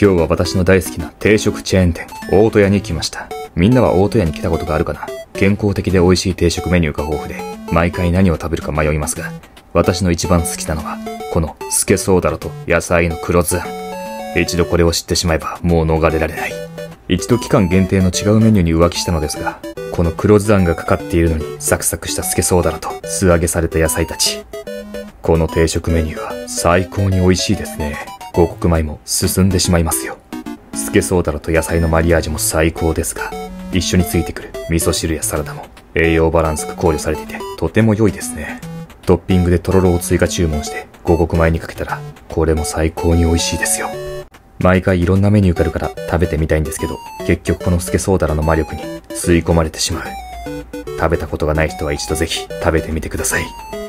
今日は私の大好きな定食チェーン店、大戸屋に来ました。みんなは大戸屋に来たことがあるかな？健康的で美味しい定食メニューが豊富で、毎回何を食べるか迷いますが、私の一番好きなのは、このスケソウダラと野菜の黒酢あん。一度これを知ってしまえば、もう逃れられない。一度期間限定の違うメニューに浮気したのですが、この黒酢あんがかかっているのに、サクサクしたスケソウダラと素揚げされた野菜たち。この定食メニューは最高に美味しいですね。五穀米も進んでしまいますよ。スケソウダラと野菜のマリアージュも最高ですが、一緒についてくる味噌汁やサラダも栄養バランスが考慮されていてとても良いですね。トッピングでとろろを追加注文して五穀米にかけたら、これも最高に美味しいですよ。毎回いろんなメニューがあるから食べてみたいんですけど、結局このスケソウダラの魔力に吸い込まれてしまう。食べたことがない人は一度ぜひ食べてみてください。